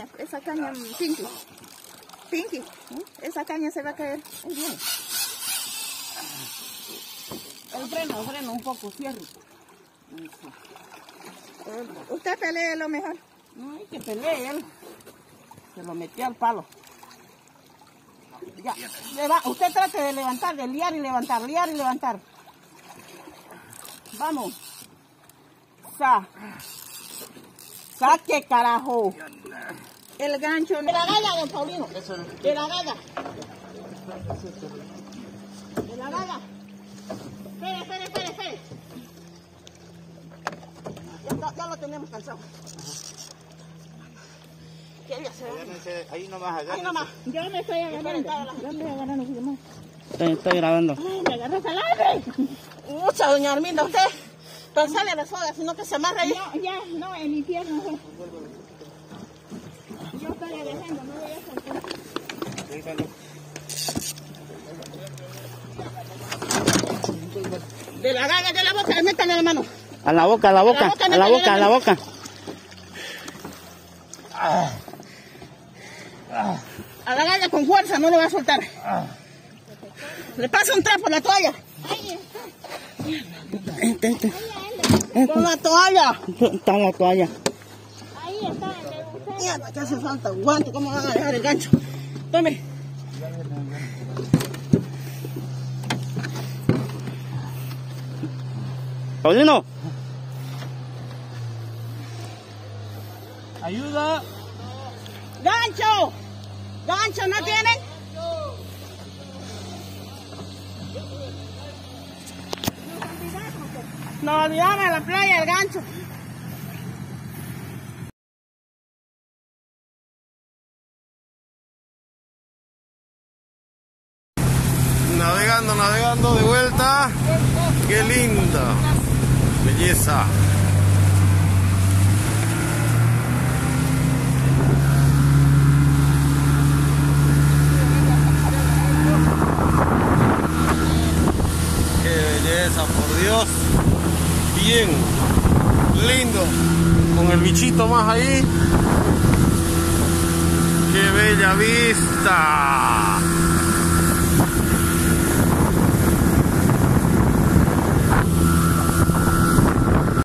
esa caña, Pinky. Pinky, esa caña se va a caer. Muy bien. El freno un poco, cierre. Usted pelee lo mejor. No hay que pelear él. Se lo metió al palo. Ya, usted trate de levantar, de liar y levantar, liar y levantar. Vamos. Saque, carajo. El gancho. De la galla, don Paulino. De la galla. De la galla. Espere. Ya lo tenemos cansado. ¿Qué hacer? Ahí nomás, Ahí nomás. Yo me estoy agarrando. Estoy grabando. Ay, me agarras al aire. Mucha, doña Arminda, usted. Pensale la soga, sino que se amarra ahí. No, en mi pierna. Yo estoy alejando, no voy a soltar. De la galla, de la boca, métale la mano. A la boca. A la galla con fuerza, no lo va a soltar. Le pasa un trapo a la toalla. Con la toalla. Está la toalla. Ahí está. Mierda, que hace falta guante. ¿Cómo van a dejar el gancho? Tome. Paulino. Ayuda. ¡Gancho! ¿Gancho no tienen? Nos olvidamos de la playa, el gancho. Navegando de vuelta. ¡Qué linda! Belleza. ¡Qué belleza, por Dios! Bien, lindo. Con el bichito más ahí. ¡Qué bella vista!